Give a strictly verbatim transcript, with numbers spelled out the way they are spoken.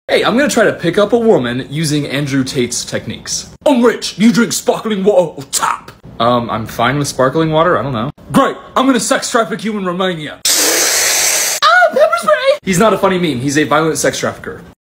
Hey, I'm gonna try to pick up a woman using Andrew Tate's techniques. I'm rich. You drink sparkling water or tap? Um, I'm fine with sparkling water. I don't know. Great. I'm gonna sex traffic you in Romania. Ah, pepper spray! He's not a funny meme. He's a violent sex trafficker.